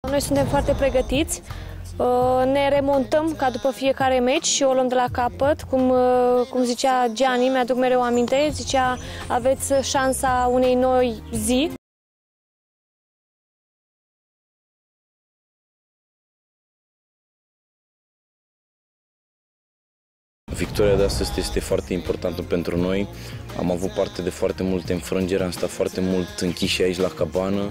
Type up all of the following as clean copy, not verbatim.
Noi suntem foarte pregătiți, ne remontăm ca după fiecare meci și o luăm de la capăt. Cum zicea Gianni, mi-aduc mereu aminte, zicea aveți șansa unei noi zi. Victoria de astăzi este foarte importantă pentru noi. Am avut parte de foarte multe înfrângeri, am stat foarte mult închiși aici la cabană.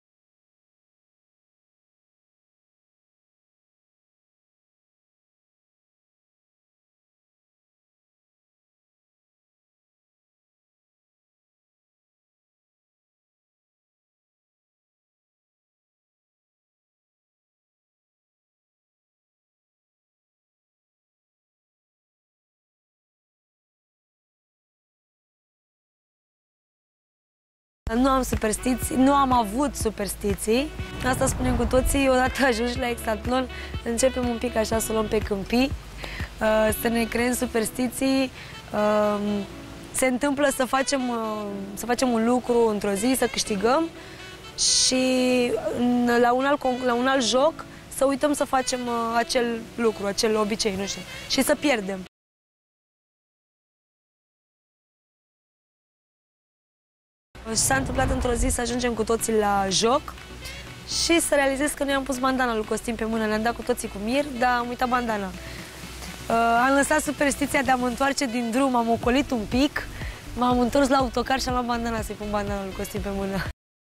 Nu am superstiții, nu am avut superstiții. Asta spunem cu toții, odată ajungi la Exatlon, începem un pic așa să luăm pe câmpii, să ne creăm superstiții. Se întâmplă să facem un lucru într-o zi, să câștigăm și la un alt joc să uităm să facem acel lucru, acel obicei, nu știu, și să pierdem. S-a întâmplat într-o zi să ajungem cu toții la joc și să realizez că noi am pus bandana lui Costin pe mână, ne-am dat cu toții cu mir, dar am uitat bandana. Am lăsat superstiția de a mă întoarce din drum, am ocolit un pic, m-am întors la autocar și am luat bandana să-i pun bandana lui Costin pe mână.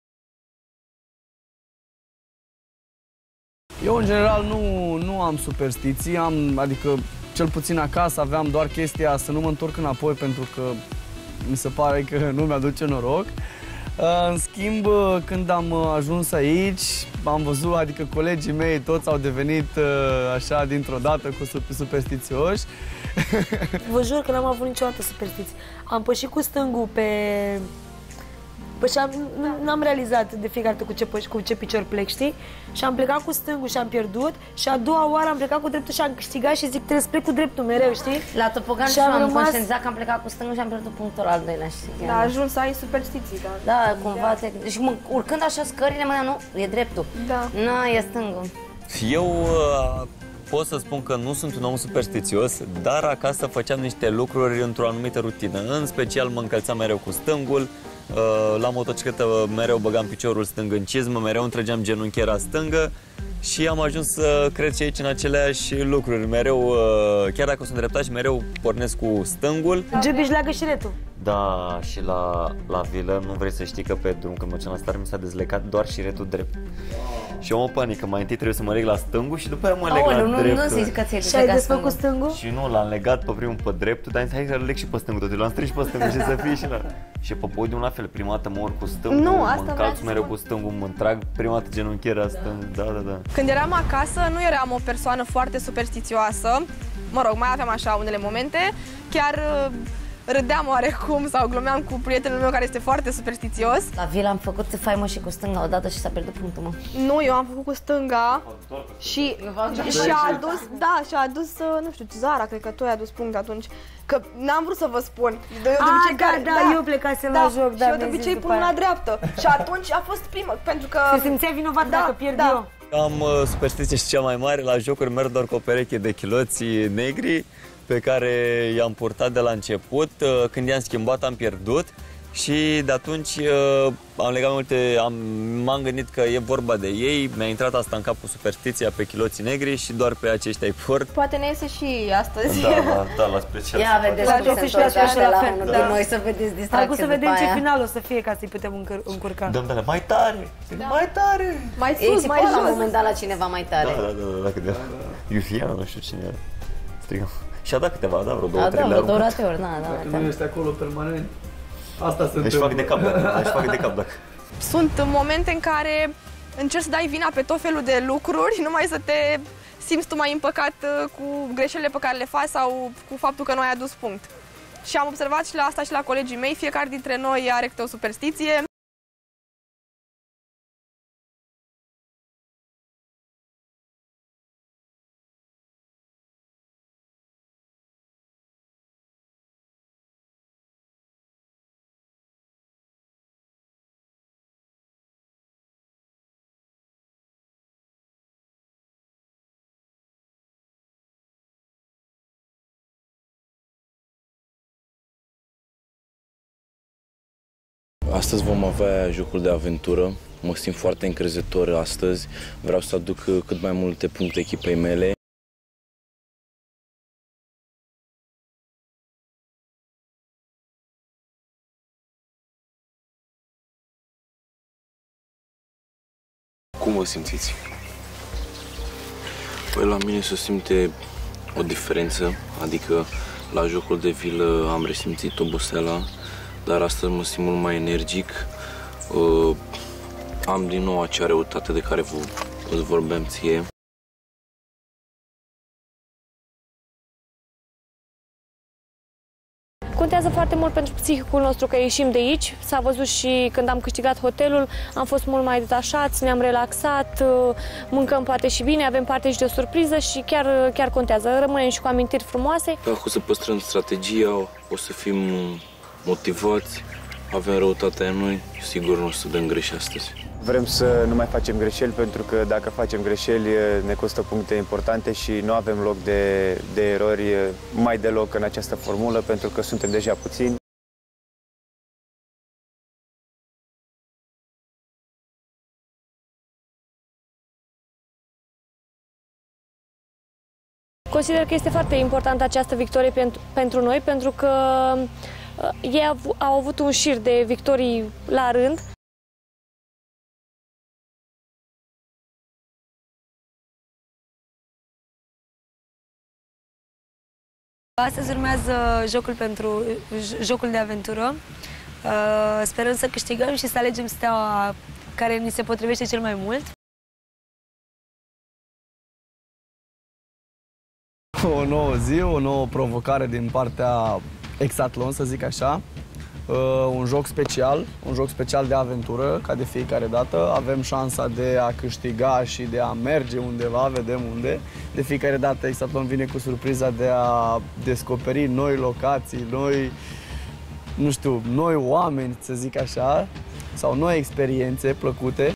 Eu, în general, nu am superstiții, adică, cel puțin acasă aveam doar chestia să nu mă întorc înapoi pentru că mi se pare că nu mi-aduce noroc. În schimb, când am ajuns aici, am văzut, adică colegii mei toți au devenit așa dintr-o dată cu superstițioși. Vă jur că n-am avut niciodată superstiții. Am pășit cu stângul pe... Păi n-am realizat de fiecare dată cu ce picior plec, știi? Și am plecat cu stângul și am pierdut și a doua oară am plecat cu dreptul și am câștigat și zic trebuie să plec cu dreptul mereu, știi? La topogan și am conștientizat că am plecat cu stângul și am pierdut punctul al doilea, știi? Da, ajuns să ai superstiții, da. Da, cumva, și urcând așa scările, nu, e dreptul. Da. Nu, e stângul. Eu pot să spun că nu sunt un om superstițios, dar acasă făceam niște lucruri într-o anumită rutină. În special mă încălțam mereu cu stângul, la motocicletă mereu băgam piciorul stâng în cizmă, mereu întregeam genunchiera stângă și am ajuns să cred și aici în aceleași lucruri. Mereu, chiar dacă sunt dreptaș, mereu pornesc cu stângul. Gibi își leagă șiretul. Da, și la vilă nu vrei să știi că pe drum, când mă duceam la stare, mi s-a dezlecat doar șiretul drept. Și eu mă panică, mai întâi trebuie să mă leg la stângul și după aia mă leg la dreptul. Nu zici că ți-ai și ai desfăcut stângul? Și nu, l-am legat pe primul pe dreptul, dar am zis hai să-l leg și pe stângul, totul l-am strâns pe stângul și să fie și la... Și pe podium la fel, prima dată mă urc cu stângul, mă încalț mereu cu stângul, mă întrag prima dată genunchiera stâng, da. Când eram acasă, nu eram o persoană foarte superstițioasă, mă rog, mai aveam așa unele momente, chiar râdeam oarecum sau glumeam cu prietenul meu care este foarte superstițios. La vilă am făcut faimă și cu stânga odată și s-a pierdut punctul, mă. Nu, eu am făcut cu stânga și a adus, nu știu, Zara, cred că tu ai adus punct atunci. Că n-am vrut să vă spun. Eu plecasem la joc, și eu de obicei pun la dreaptă. Și atunci a fost prima, pentru că... Se simțea vinovat dacă pierd eu. Am superstiție și cea mai mare, la jocuri merg doar cu o pereche de chiloți negri pe care i-am purtat de la început. Când i-am schimbat am pierdut și de atunci am legat multe, m-am gândit că e vorba de ei, mi-a intrat asta în cap cu superstiția pe chiloții negri și doar pe aceștia îi port. Poate ne iese și astăzi. Da, la special. Ia vedeți cum se întorce așa la unul din noi, să vedeți distracție. Acum să vedem ce final o să fie ca să-i putem încurca. Dăm mai tare, mai tare. Mai sus, mai jos. La un moment dat la cineva mai tare. Da, câteva. Iufiana, nu știu cine era. Strigăm. Și-a dat câteva, vreo două, trei le-a aruncat. Da. Nu este acolo permanent. Asta se întâmplă. Își fac de cap dacă. Sunt momente în care încerci să dai vina pe tot felul de lucruri, numai să te simți tu mai împăcat cu greșelile pe care le faci sau cu faptul că nu ai adus punct. Și am observat și la asta și la colegii mei, fiecare dintre noi are câte o superstiție. Astăzi vom avea jocul de aventură. Mă simt foarte încrezător astăzi. Vreau să aduc cât mai multe puncte echipei mele. Cum vă simțiți? Păi la mine se simte o diferență, adică la jocul de vilă am resimțit oboseala, dar astăzi mă simt mult mai energic. Am din nou acea răutate de care îți vorbeam ție. Contează foarte mult pentru psihicul nostru că ieșim de aici. S-a văzut și când am câștigat hotelul, am fost mult mai detașați, ne-am relaxat, mâncăm poate și bine, avem parte și de o surpriză și chiar contează. Rămânem și cu amintiri frumoase. Dacă o să păstrăm strategia, o să fim motivați, avem răutatea în noi, sigur nu o să dăm greș astăzi. Vrem să nu mai facem greșeli, pentru că dacă facem greșeli ne costă puncte importante și nu avem loc de erori mai deloc în această formulă, pentru că suntem deja puțini. Consider că este foarte importantă această victorie pentru noi, pentru că ei au avut un șir de victorii la rând. Astăzi urmează jocul de aventură. Sperăm să câștigăm și să alegem steaua care ni se potrivește cel mai mult. O nouă zi, o nouă provocare din partea Exatlon, să zic așa. Un joc special de aventură, ca de fiecare dată. Avem șansa de a câștiga și de a merge undeva, vedem unde. De fiecare dată Exatlon vine cu surpriza de a descoperi noi locații, noi oameni, să zic așa, sau noi experiențe plăcute.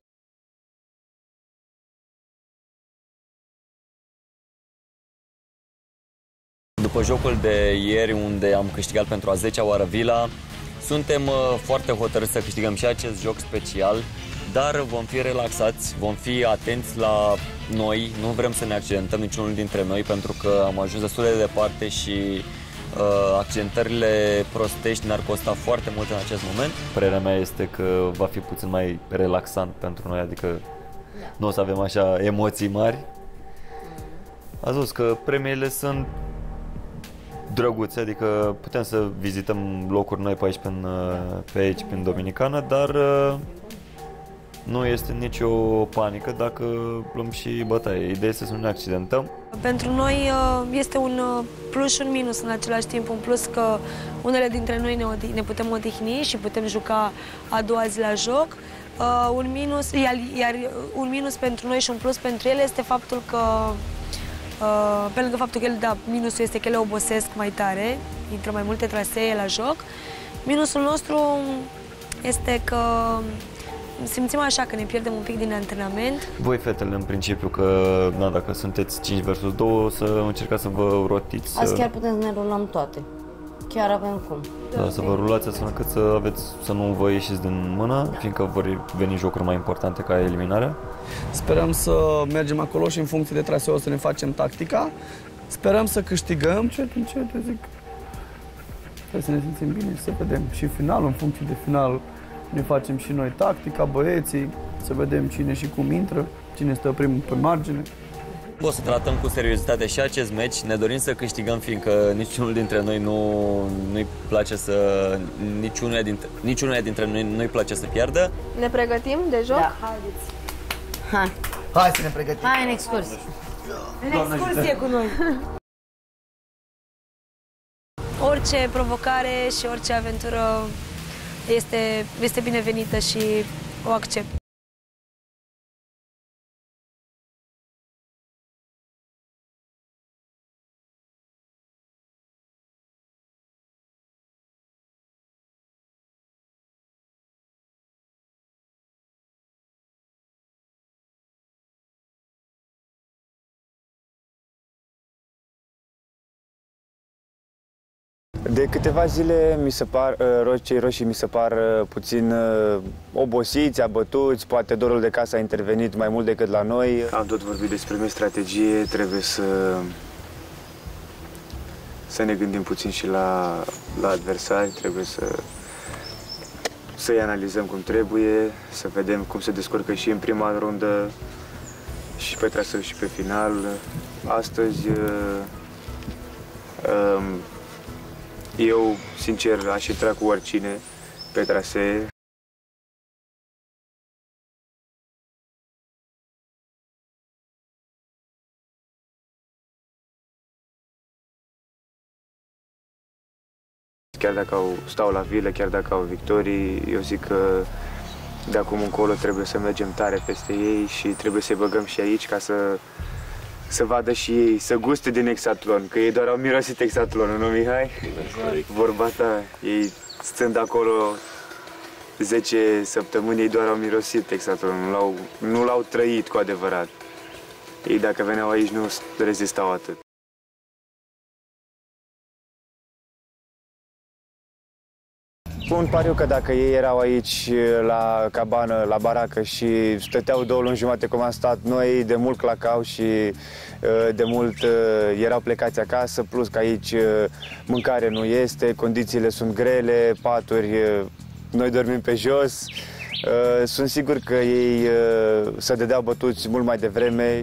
După jocul de ieri, unde am câștigat pentru a 10-a oară vila, suntem foarte hotărâți să câștigăm și acest joc special, dar vom fi relaxați, vom fi atenți la noi, nu vrem să ne accidentăm niciunul dintre noi, pentru că am ajuns destul de departe și accidentările prostești ne-ar costa foarte mult în acest moment. Părerea mea este că va fi puțin mai relaxant pentru noi, adică nu o să avem așa emoții mari. Ați văzut că premiile sunt drăguțe, adică putem să vizităm locuri noi pe aici, prin Dominicană, dar nu este nicio panică dacă luăm și bătaie. Ideea este să nu ne accidentăm. Pentru noi este un plus și un minus în același timp. Un plus că unele dintre noi ne putem odihni și putem juca a doua zi la joc. Un minus, iar un minus pentru noi și un plus pentru ele este faptul că pe lângă faptul că minusul este că ele obosesc mai tare, intră mai multe trasee la joc. Minusul nostru este că simțim așa că ne pierdem un pic din antrenament. Voi, fetele, în principiu, că dacă sunteți 5 versus 2, să încercați să vă rotiți. Azi chiar putem să ne rulăm toate. Chiar avem cum. Da, să vă rulați astfel încât să nu vă ieșiți din mână, fiindcă vor veni jocuri mai importante ca eliminarea. Sperăm să mergem acolo și în funcție de traseu să ne facem tactica. Sperăm să câștigăm, încet, zic. Trebuie să ne simțim bine și să vedem și finalul, în funcție de final ne facem și noi tactica, băieții, să vedem cine și cum intră, cine stă primul pe margine. O să tratăm cu seriozitate și acest meci, ne dorim să câștigăm, fiindcă niciunul dintre noi nu-i place să... Niciunuia dintre noi nu-i place să piardă. Ne pregătim de joc? Da, haideți. Hai să ne pregătim. Hai în excursie. În excursie cu noi. Orice provocare și orice aventură este binevenită și o accept. De câteva zile cei roșii mi se par puțin obosiți, abătuți, poate dorul de casă a intervenit mai mult decât la noi. Am tot vorbit despre noi strategie, trebuie să ne gândim puțin și la adversari, trebuie să-i analizăm cum trebuie, să vedem cum se descurcă și în prima rundă, și pe traseu și pe final. Astăzi eu, sincer, aș intra cu oricine pe trasee. Chiar dacă stau la vilă, chiar dacă au victorii, eu zic că de acum încolo trebuie să mergem tare peste ei și trebuie să-i băgăm și aici ca să vadă și ei, să guste din hexatlon, că ei doar au mirosit hexatlonul, nu, Mihai? Vorba ta, ei stând acolo 10 săptămâni, ei doar au mirosit hexatlonul, nu l-au trăit cu adevărat. Ei dacă veneau aici nu rezistau atât. Pun pariu că dacă ei erau aici la cabană, la baracă și stăteau 2 luni jumate cum am stat noi, de mult clacau și de mult erau plecați acasă, plus că aici mâncare nu este, condițiile sunt grele, paturi, noi dormim pe jos. Sunt sigur că ei se dădeau bătuți mult mai devreme.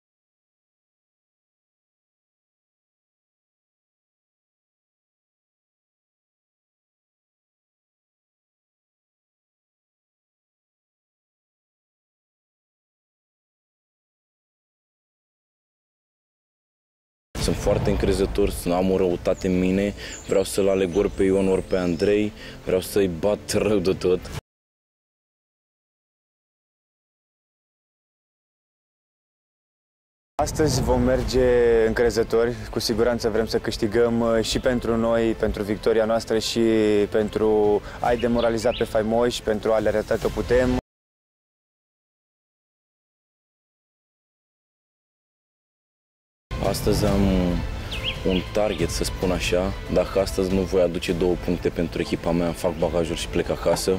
Sunt foarte încrezător, am o răutate în mine, vreau să-l aleg ori pe Ion, ori pe Andrei, vreau să-i bat rău de tot. Astăzi vom merge încrezători, cu siguranță vrem să câștigăm și pentru noi, pentru victoria noastră și pentru a-i demoraliza pe faimoși, pentru a le arăta că putem. Astăzi am un target, să spun așa. Dacă astăzi nu voi aduce 2 puncte pentru echipa mea, fac bagajul și plec acasă.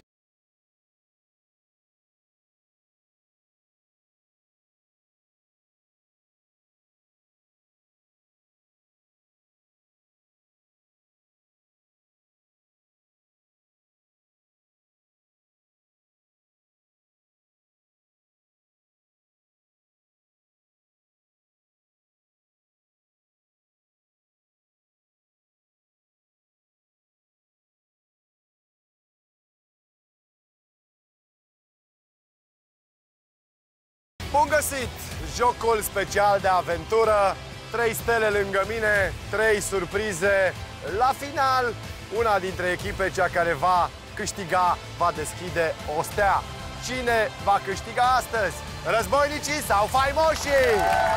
Bun găsit! Jocul special de aventură, 3 stele lângă mine, 3 surprize. La final, una dintre echipe, cea care va câștiga, va deschide o stea. Cine va câștiga astăzi? Războinicii sau faimoșii?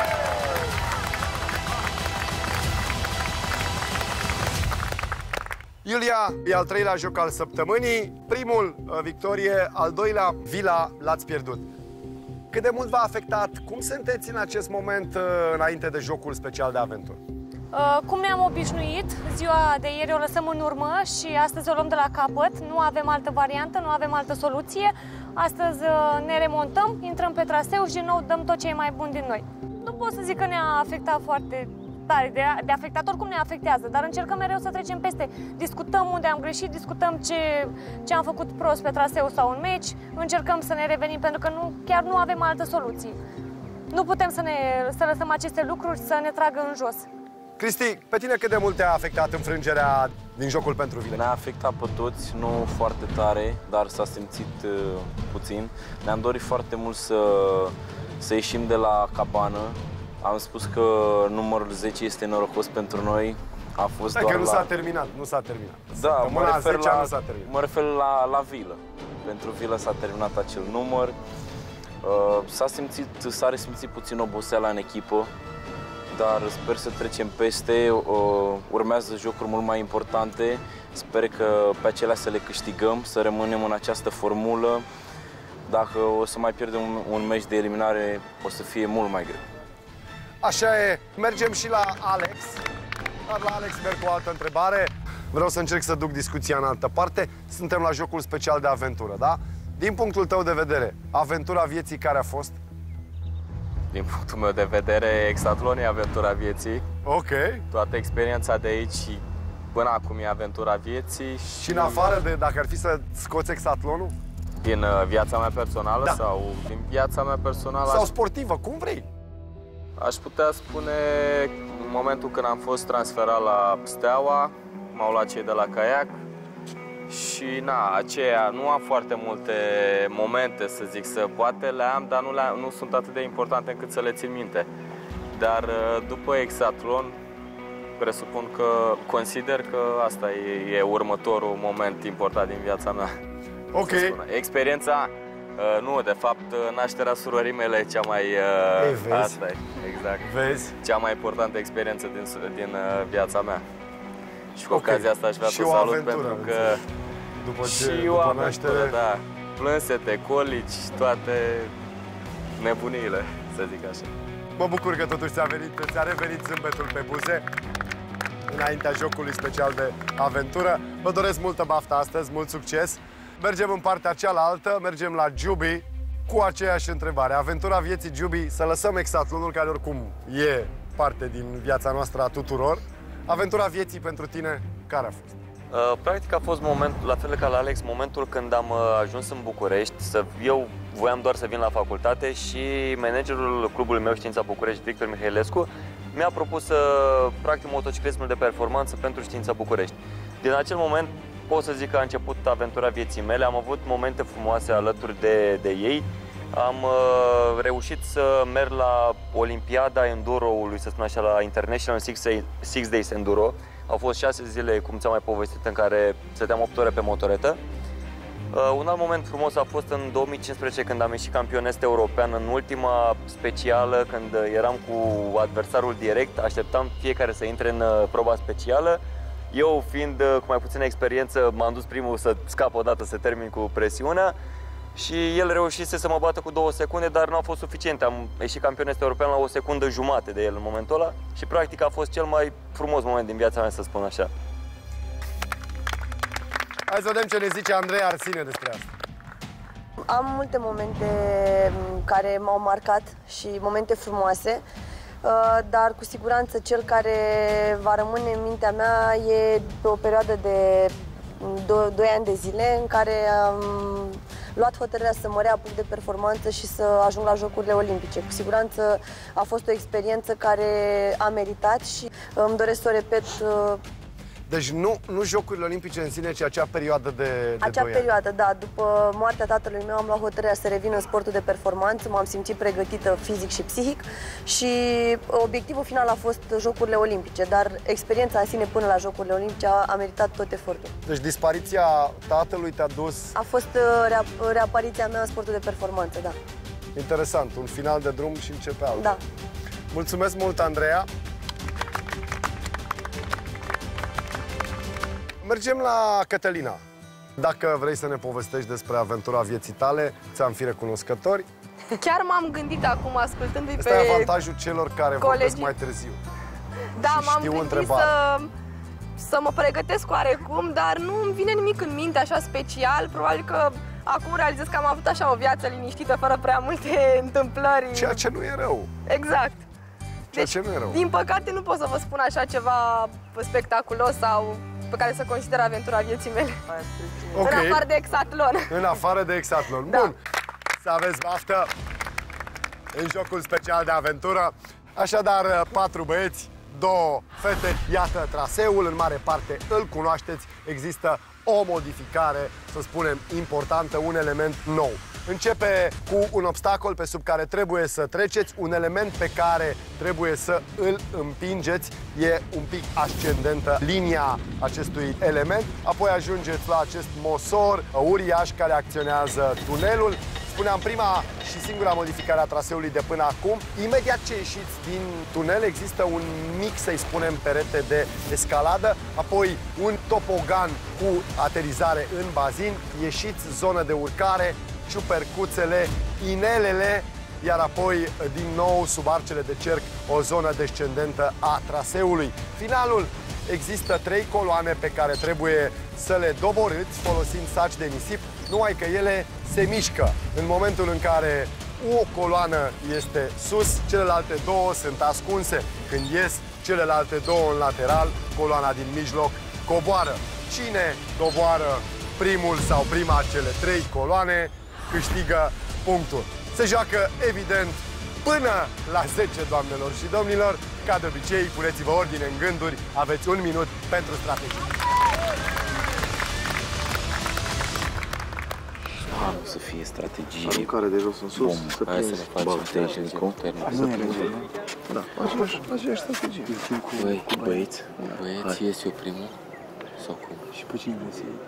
Iulia, e al 3-lea joc al săptămânii. Primul, victorie, al 2-lea, vila, l-ați pierdut. Cât de mult v-a afectat? Cum sunteți în acest moment înainte de jocul special de aventură? Cum ne-am obișnuit, ziua de ieri o lăsăm în urmă și astăzi o luăm de la capăt. Nu avem altă variantă, nu avem altă soluție. Astăzi ne remontăm, intrăm pe traseu și din nou dăm tot ce e mai bun din noi. Nu pot să zic că ne-a afectat foarte tare, de afectat oricum ne afectează, dar încercăm mereu să trecem peste. Discutăm unde am greșit, discutăm ce am făcut prost pe traseu sau în meci, încercăm să ne revenim pentru că chiar nu avem altă soluție. Nu putem să lăsăm aceste lucruri să ne tragă în jos. Cristi, pe tine cât de mult te-a afectat înfrângerea din jocul pentru vile? Ne-a afectat pe toți, nu foarte tare, dar s-a simțit puțin. Ne-am dorit foarte mult să ieșim de la cabană. Am spus că numărul 10 este norocos pentru noi. A fost doar că nu s-a terminat, nu s-a terminat. Da, mă refer la vilă. Pentru vilă s-a terminat acel număr. S-a resimțit puțin oboseala în echipă, dar sper să trecem peste. Urmează jocuri mult mai importante. Sper că pe acelea să le câștigăm, să rămânem în această formulă. Dacă o să mai pierdem un meci de eliminare, o să fie mult mai greu. Așa e. Mergem și la Alex. Dar la Alex merg cu o altă întrebare. vreau să încerc să duc discuția în altă parte. Suntem la jocul special de aventură, da? Din punctul tău de vedere, aventura vieții care a fost? Din punctul meu de vedere, Exatlon e aventura vieții. Ok. Toată experiența de aici până acum e aventura vieții. Și în afară de, dacă ar fi să scoți Exatlonul? Din viața mea personală, da, sau din viața mea personală? Sau sportivă, cum vrei. Aș putea spune, în momentul când am fost transferat la Steaua, m-au luat cei de la Caiac și aceea nu am foarte multe momente, să zic, poate le am, dar nu sunt atât de importante încât să le țin minte. Dar după Exatlon, presupun că consider că asta e următorul moment important din viața mea. Ok. Experiența, nu, de fapt, nașterea surorii mele e cea mai... asta e, exact. Vezi? Cea mai importantă experiență din viața mea. Și cu ocazia asta aș vrea să salut pentru că... După naștere... Da. Plânsete, colici, toate nebuniile, să zic așa. Mă bucur că totuși ți-a revenit zâmbetul pe buze înaintea jocului special de aventură. Vă doresc multă baftă astăzi, mult succes. Mergem în partea cealaltă, mergem la Giubi cu aceeași întrebare. Aventura vieții, Giubi, să lăsăm Exatlonul, care oricum e parte din viața noastră a tuturor. Aventura vieții pentru tine, care a fost? Practic a fost momentul, la fel ca la Alex, momentul când am ajuns în București. Eu voiam doar să vin la facultate și managerul clubului meu Știința București, Victor Mihailescu, mi-a propus practic motociclismul de performanță pentru Știința București. Din acel moment pot să zic că a început aventura vieții mele. Am avut momente frumoase alături de ei. Am reușit să merg la Olimpiada Enduro-ului, să spun așa, la International Six Days Enduro. Au fost 6 zile, cum ți-am mai povestit, în care stăteam 8 ore pe motoretă. Un alt moment frumos a fost în 2015, când am ieșit campion est-european în ultima specială, când eram cu adversarul direct, așteptam fiecare să intre în proba specială. Eu, fiind cu mai puțină experiență, m-am dus primul să scap odată, să termin cu presiunea și el reușise să mă bată cu 2 secunde, dar nu a fost suficient. Am ieșit campion est-european la 1 secundă jumate de el în momentul ăla și practic a fost cel mai frumos moment din viața mea, să spun așa. Hai să vedem ce ne zice Andreea Arsine despre asta. Am multe momente care m-au marcat și momente frumoase, dar cu siguranță cel care va rămâne în mintea mea e pe o perioadă de 2 ani de zile în care am luat hotărârea să mă reapuc de performanță și să ajung la Jocurile Olimpice. Cu siguranță a fost o experiență care a meritat și îmi doresc să o repet. Deci nu Jocurile Olimpice în sine, ci acea perioadă de acea 2 perioadă, ani. da. După moartea tatălui meu am luat hotărârea să revin în sportul de performanță, m-am simțit pregătită fizic și psihic și obiectivul final a fost Jocurile Olimpice, dar experiența în sine până la Jocurile Olimpice a meritat tot efortul. Deci dispariția tatălui te-a dus... A fost reapariția mea în sportul de performanță, da. Interesant, un final de drum și începe altul. Da. Mulțumesc mult, Andreea. Mergem la Cătălina. Dacă vrei să ne povestești despre aventura vieții tale, ți-am fi recunoscători. Chiar m-am gândit acum, ascultându-i pe... Asta e avantajul celor care vorbesc mai târziu. Da, m-am gândit să mă pregătesc oarecum, dar nu îmi vine nimic în minte așa special. Probabil că acum realizez că am avut așa o viață liniștită, fără prea multe întâmplări. Ceea ce nu e rău. Exact. Ceea ce nu e rău. Din păcate nu pot să vă spun așa ceva spectaculos sau pe care să consider aventura vieții mele. Okay. În afară de Exatlon. În afară de Exatlon. Da. Bun. Să aveți baftă în jocul special de aventură. Așadar, 4 băieți, 2 fete. Iată traseul, în mare parte îl cunoașteți. Există o modificare, să spunem, importantă, un element nou. Începe cu un obstacol pe sub care trebuie să treceți, un element pe care trebuie să îl împingeți. E un pic ascendentă linia acestui element. Apoi ajungeți la acest mosor uriaș care acționează tunelul. Spuneam, prima și singura modificare a traseului de până acum. Imediat ce ieșiți din tunel există un mic, să-i spunem, perete de escaladă, apoi un topogan cu aterizare în bazin, ieșiți zonă de urcare, ciupercuțele, inelele, iar apoi, din nou, sub arcele de cerc, o zonă descendentă a traseului. Finalul există 3 coloane pe care trebuie să le doborâți folosind saci de nisip, numai că ele se mișcă. În momentul în care o coloană este sus, celelalte 2 sunt ascunse. Când ies celelalte 2 în lateral, coloana din mijloc coboară. Cine doboară primul sau prima cele 3 coloane câștigă punctul. Se joacă, evident, până la 10, doamnelor și domnilor. Ca de obicei, puneți-vă ordine în gânduri, aveți 1 minut pentru strategie. Să fie strategie. Aruncare de jos în sus. Hai să le facem tehnic. Da, așa e strategie. Băi, băieți, ies eu primul? Sau cum? Și pe cine ies ei?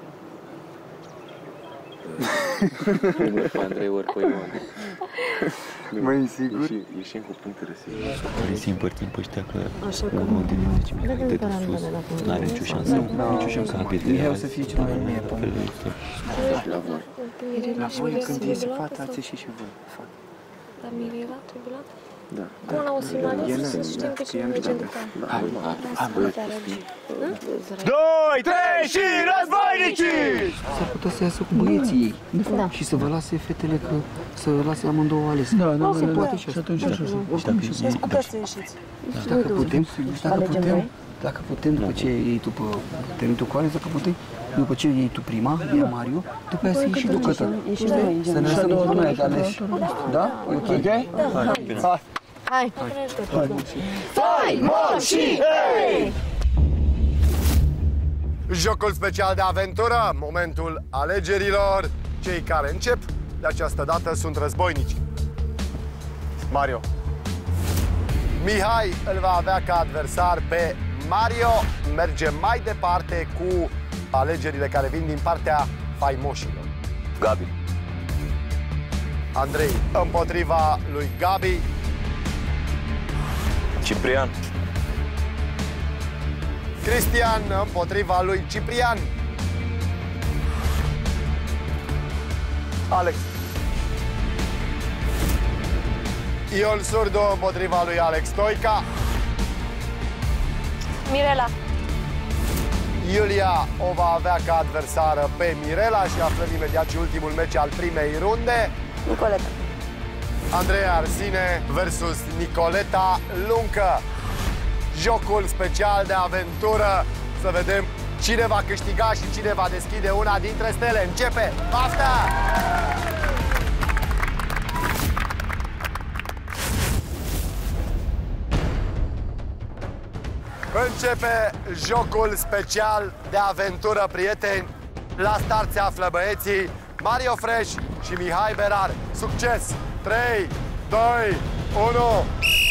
Ori pe Andrei, ori pe Ioan. Mai sigur? Ieșim cu punctele sigur. Vrei să împărțim pe ăștia că unul din 10 minute de sus n-are nicio șansă? Nicio șansă. Mihai o să fie cel mai bine pe mine. La voi, când iese fata, ați ieșit și voi. Dar Mirela trebuie luat? Da. Cum la o simulare să știm că cine merge după aia. Doi, 3 și războinicii! S-ar putea să iasă cu băieții ei. Da. Și să vă lase fetele, că să lase amândouă alese. Da, se poate și atunci așa. Puteți să ieșiți. Dacă putem, după ce iei tu pe termitul cu ales, dacă putem, după ce iei tu prima, ia Mario, după aia să iei și tu cătă. Să ne lăsăm după noi aleși. Da? Ok? Hai! Fai, mor și hei! Jocul special de aventură, momentul alegerilor. Cei care încep de această dată sunt războinici. Mario. Mihai îl va avea ca adversar pe Mario. Mergem mai departe cu alegerile care vin din partea faimoșilor. Gabi. Andrei împotriva lui Gabi. Ciprian. Cristian împotriva lui Ciprian. Alex. Ion Surdu împotriva lui Alex Stoica. Mirela. Iulia o va avea ca adversară pe Mirela și aflăm imediat și ultimul meci al primei runde. Nicoleta. Andreea Arsine versus Nicoleta Luncă. Jocul special de aventură. Să vedem cine va câștiga și cine va deschide una dintre stele. Începe! Baftă! Începe jocul special de aventură, prieteni. La start se află băieții Mario Fresh și Mihai Berar. Succes! 3, 2, 1...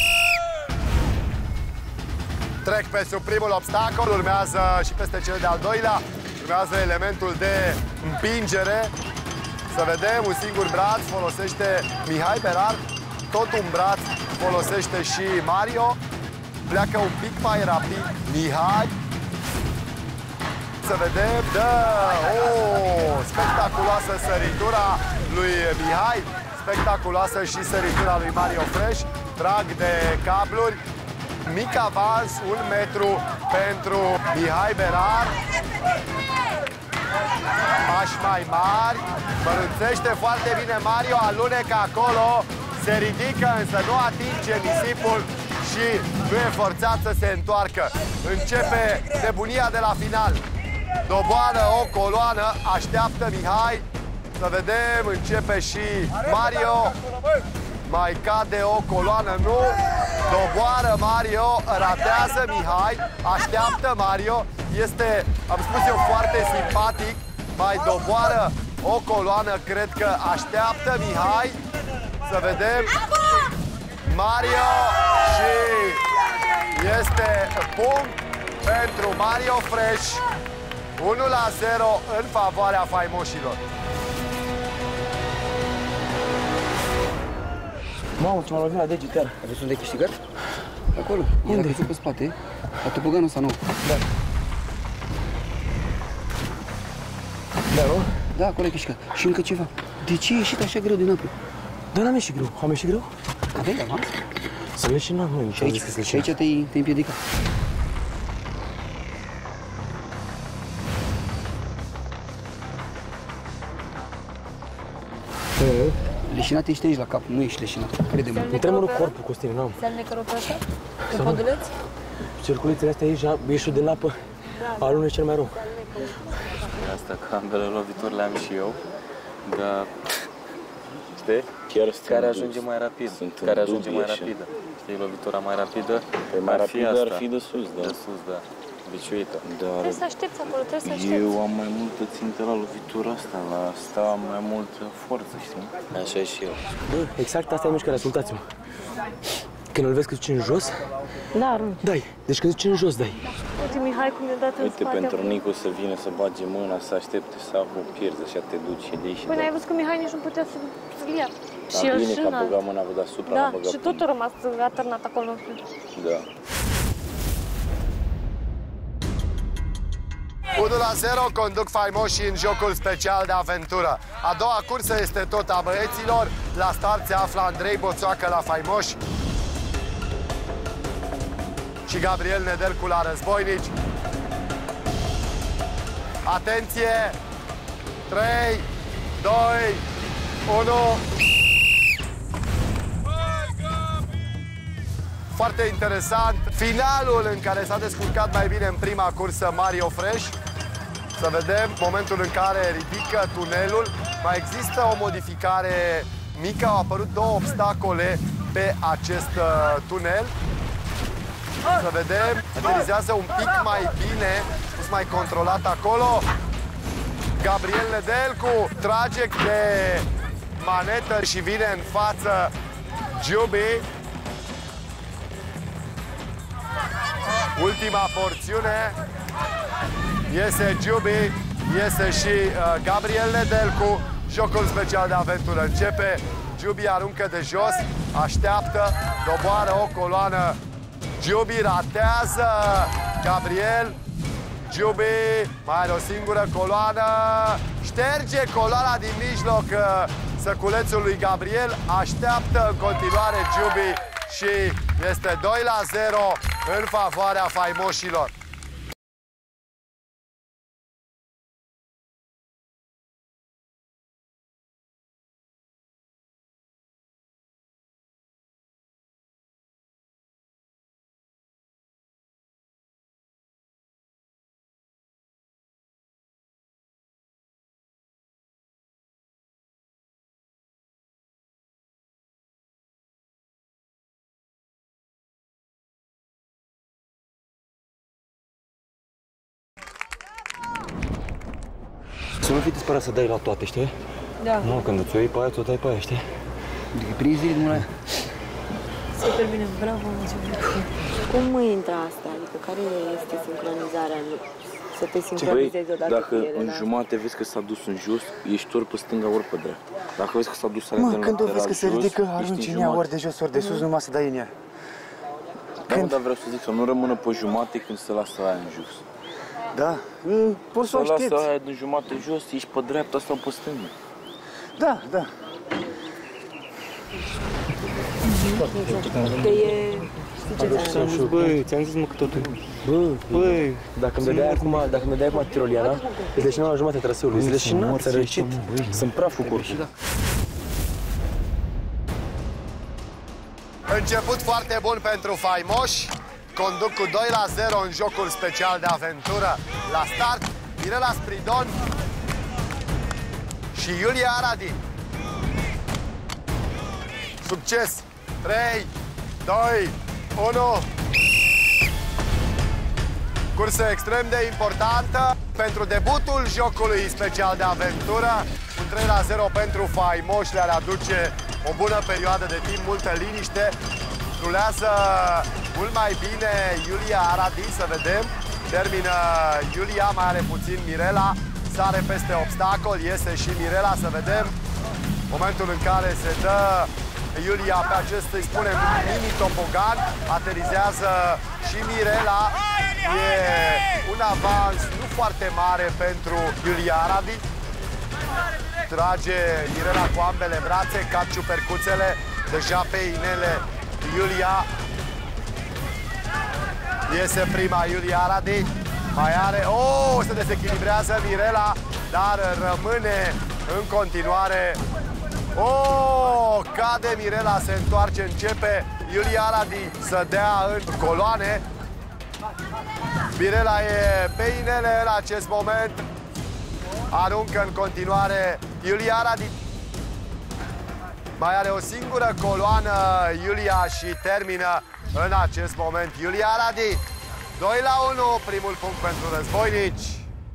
Trec pe sub primul obstacol, urmează și peste cel de-al doilea. Urmează elementul de împingere. Să vedem, un singur braț folosește Mihai Berar. Tot un braț folosește și Mario. Pleacă un pic mai rapid Mihai. Să vedem, spectaculoasă săritura lui Mihai. Spectaculoasă și săritura lui Mario Fresh. Trag de cabluri. Mic avans, 1 metru pentru Mihai Berar. Pași mai mari. Mărunțește foarte bine Mario, alunecă acolo. Se ridică, însă nu atinge nisipul și nu e forțat să se întoarcă. Începe nebunia de la final. Doboară o coloană, așteaptă Mihai. Să vedem, începe și Mario. Mai cade o coloană, nu. Doboară Mario, ratează Mihai. Așteaptă Mario. Este, am spus eu, foarte simpatic. Mai doboară o coloană, cred că așteaptă Mihai. Să vedem. Mario și este punct pentru Mario Fresh. 1-0 în favoarea faimoșilor. Mamă, ce m-a lovit la deget iar. Ai văzut unde ai câștigat? Acolo. Unde? Era pe spate. La toboganul ăsta nou. Da. Da, nu? Da, acolo ai câștigat. Și încă ceva. De ce ai ieșit așa greu din apă? Da, n-am ieșit greu. Am ieșit greu? Aveai avans? Să leșinăm noi. Și aici te-ai împiedicat. Leșinat ești aici la cap, nu ești leșinat, crede-mă. Îmi tremură corpul, Costine, n-am. Se alnecă pe așa? Pe poduleț? Circulițele astea aici, ieșul din apă, alună cel mai rău. Asta, că ambele lovituri le am și eu, dar știi? Care ajunge mai rapid, care ajunge mai rapidă. Știi, lovitura mai rapidă, mai rapidă ar fi de sus, da. De sus, da. Biciuită. Trebuie să aștepți acolo, trebuie să aștepți. Eu am mai multă țintă la lovitura asta, la asta am mai multă forță, știi? Așa e și eu. Bă, exact asta e mișcarea, ascultați-mă. Când îl vezi că duce în jos, da, dai. Deci când duce în jos, dai. Uite, Mihai, cum ne-a dat în Uite, spate. pentru Nicu să vină să bage mâna, să aștepte să o pierzi, așa te duci și de aici. Păi n-ai văzut că Mihai nici nu putea să-l ia. Și el bine că a băgat mâna pe deasupra, da, l-a băgat și tot a rămas atârnat acolo. Da. 1-0 conduc faimoșii în jocul special de aventură. A doua cursă este tot a băieților. La start se află Andrei Boțoacă la faimoși și Gabriel Nedelcu la războinici. Atenție! 3, 2, 1... Foarte interesant, finalul în care s-a descurcat mai bine în prima cursă Mario Fresh. Să vedem momentul în care ridică tunelul. Mai există o modificare mică, au apărut două obstacole pe acest tunel. Să vedem, aterizează un pic mai bine, pus mai controlat acolo. Gabriel Nedelcu trage de manetă și vine în față Giubi. Ultima porțiune, iese Giubi, iese și Gabriel Nedelcu. Jocul special de aventură începe. Giubi aruncă de jos, așteaptă, doboară o coloană. Giubi ratează, Gabriel. Giubi mai are o singură coloană, șterge coloana din mijloc săculețul lui Gabriel, așteaptă în continuare Giubi și este 2-0 în favoarea faimoșilor. Să nu fii disperat să dai la toate, știi? Da. Nu, când îți o iei pe aia, ți-o dai pe aia, știi? Adică prinzi ritmul ăla. Super bine, bravo, mulțumesc. Cum intră asta? Adică care este sincronizarea? Să te sincronizezi odată dacă cu ele, în da? jumate vezi că s-a dus în jos, ești ori pe stânga, ori pe dreapta. Dacă vezi că s-a dus Mă, când o vezi că se ridică, arunci în ea, ori de jos, ori de sus, numai să dai în ea. Da, dar vreau să zic să nu rămână pe jumate când se lasă aia în jos. Da, poți să o aștepți. Să lasă aștepți. aia din jumate jos, ești pe dreapta sau pe stânga. Da, da. Că e... Ți-am zis, băi, ți-am zis, mă, că totul. Băi, dacă îmi dădeai acum tiroliana, îți leșinam la jumătatea traseului. Îți leșinam, ți-a răcit. Sunt praful cursul. Început foarte bun pentru faimoși. Conduc cu 2-0 în jocul special de aventură. La start, Mirela Spridon și Iulia Aradin. Succes! 3, 2, 1... Cursă extrem de importantă pentru debutul jocului special de aventură. Un 3-0 pentru faimoși le-ar aduce o bună perioadă de timp, multă liniște. Rulează mult mai bine Iulia Aradin, să vedem. Termină Iulia, mai are puțin Mirela. Sare peste obstacol, iese și Mirela, să vedem. Momentul în care se dă Iulia pe acest, îi spunem, mini-topogan. Aterizează și Mirela. E un avans nu foarte mare pentru Iulia Aradin. Trage Mirela cu ambele brațe, cad ciupercuțele deja pe inele. Iulia. Iese prima Iulia Aradin. Mai are... Oh, se desechilibrează Mirela, dar rămâne în continuare Oh, cade Mirela, se întoarce, începe Iulia Aradi să dea în coloane. Mirela e pe inele în acest moment. Aruncă în continuare Iulia Aradi. Mai are o singură coloană Iulia și termină în acest moment Iulia Aradi. 2-1, primul punct pentru războinici.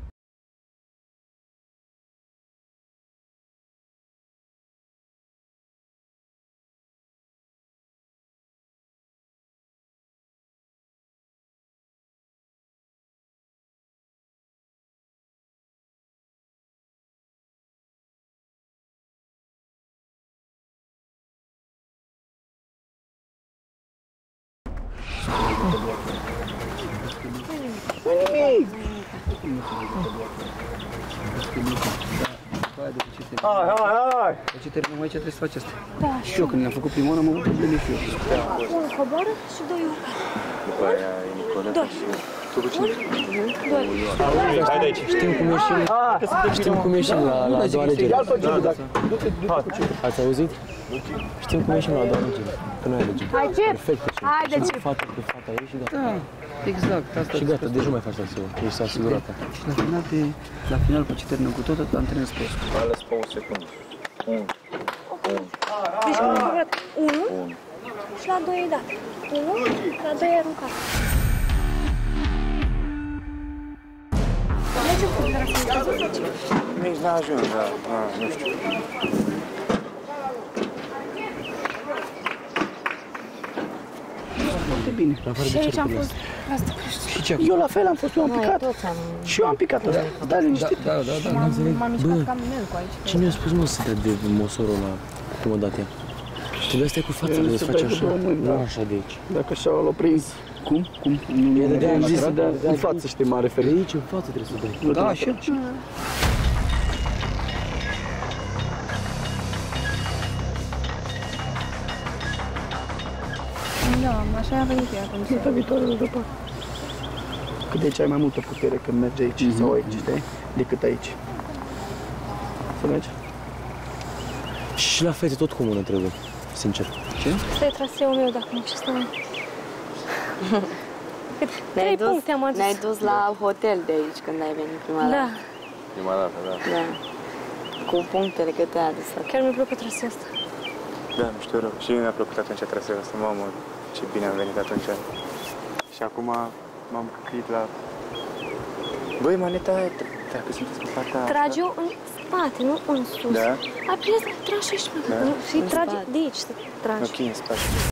Hai! Ce terminăm aici, trebuie să faci asta. Da, și eu când le-am făcut prima oară, am avut probleme și eu. Unul coboară și doi urcă. După aia e Nicoleta. Doi. Tu cu cine? Doi. Hai de aici. Știm cum ieșim la a doua alegere. Ați auzit? Știm cum ieșim la a doua alegere. Că noi alegem. Hai, Cip! Perfect. Hai de Cip! Fata pe fata ei și gata. Da, exact. Asta și gata, deci nu mai faci acțiune. Ești asigurată. Și la final, pe ce terminăm cu tot, antrenez pe asta. Mai ales pe o secundă. Deci cum am făcut 1 și la 2 e dat. 1, la 2 e aruncat. Mergem cu nici n-a ajuns, da, nu știu. Foarte bine. Și aici am fost... Și ce? Eu la fel am fost, eu am picat. Și eu am picat ăsta. Stai liniștit. Da. M-am mișcat cam cu aici. Cine a spus, mă, să dea de mosorul ăla cum o dat ea? Trebuia să stai cu fața, trebuie să faci așa, nu așa de aici. Dacă așa l-a prins. Cum? Nu, am zis în față, știi, m-a referit. De aici, în față trebuie să dai. Da, așa. Da, așa a venit ea atunci. Data viitoare de după. Că de aici ai mai multă putere când mergi aici sau aici, știi? Decât aici. Să mergi? Și la fete tot cu mână trebuie, sincer. Ce? Ăsta e traseul meu, dacă nu ce stau. 3 puncte am adus. Ne-ai dus la hotel de aici când ai venit prima dată. Da. Prima dată, da. Cu punctele cât te-ai adus. Chiar mi-a plăcut traseul ăsta. Da, nu știu rău. Și mie mi-a plăcut atunci traseul ăsta. Mamă, ce bine am venit atunci. Și acum m-am căcăit la... Băi, maneta aia, dacă sunteți pe partea asta... Tragi-o în spate, nu în sus. Da? Ai prins, tragi și aici. Și tragi de aici, să tragi. Ok, în spate.